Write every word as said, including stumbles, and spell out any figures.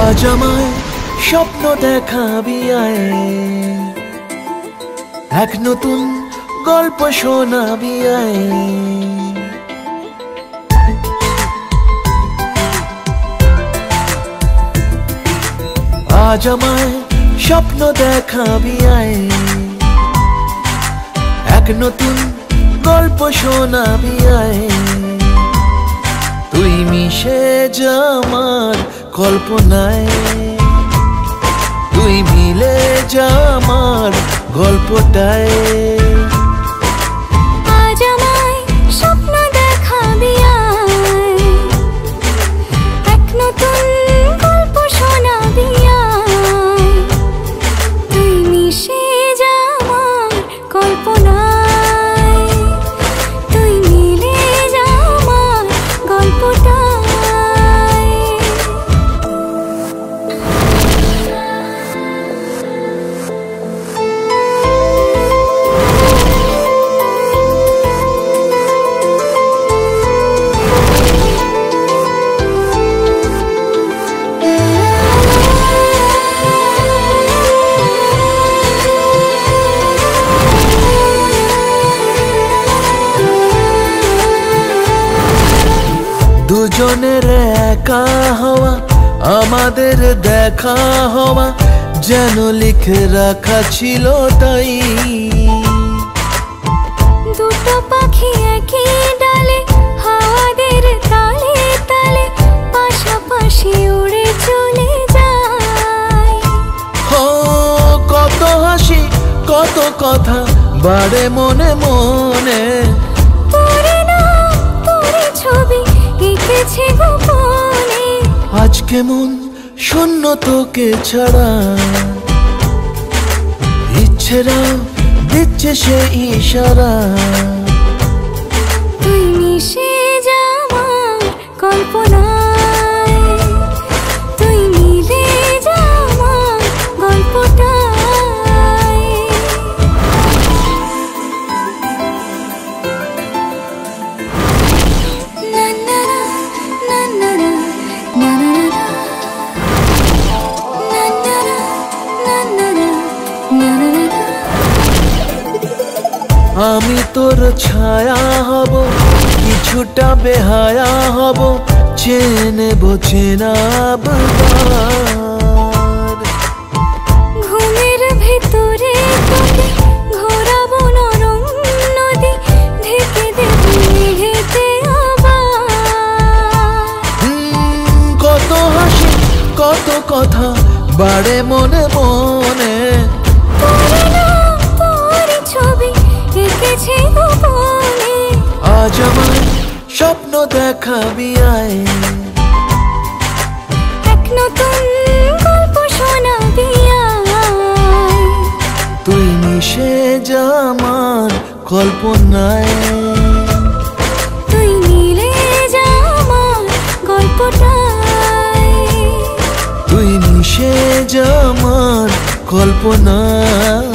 আজ আমায় স্বপ্ন দেখাবি আয়, এক নতুন গল্প শোনাবি আয়। আজ আমায় স্বপ্ন দেখাবি আয়, এক নতুন গল্প শোনাবি আয়। তুই মিশে যা আমার কল্পনায়, তুই মিলে যা আমার গল্পটায়। আজ আমায় স্বপ্ন দেখাবি আয়, এক নতুন গল্প শোনাবি আয়। তুই মিশে যা আমার কল্পনায়, তুই মিলে যা আমার গল্পটায়। দুজনের একা হওয়া, আমাদের দেখা হওয়া যেন লিখে রাখা ছিল তাই। দুটো পাখি একই ডালে, হাওয়াদের তালে তালে পাশাপাশি উড়ে চলে যায়। ও কত হাসি কত কথা বাড়ে মনে মনে, তোরে না তোরে ছবি এঁকেছে গোপনে। আজ কেমন শূন্য তোকে ছাড়া, ইচ্ছেরা দিচ্ছে সে ইশারা। তুই মিশে যা আমার কল্পনায়, তুই মিলে যা আমার গল্পটায়। না না না না না না না আমি তোর ছায়া হব, কিছুটা বেহায়া হব, চেনে বোঝেনাব। ঘুমের ভেতরে তোকে ঘোরাবো নরম নদী, ঢেকে দেবো মেঘেতে আবার। কত হাসি কত কথা বাড়ে মনে মনে, তোরে না তোরে ছবি এঁকেছে গোপনে। আজ আমায় স্বপ্ন দেখাবি আয়, এক নতুন গল্প শোনাবি আয়। তুই মিশে যা আমার কল্পনায়, তুই মিলে যা আমার গল্পটায়। তুই মিশে যা আমার কল্পনায়।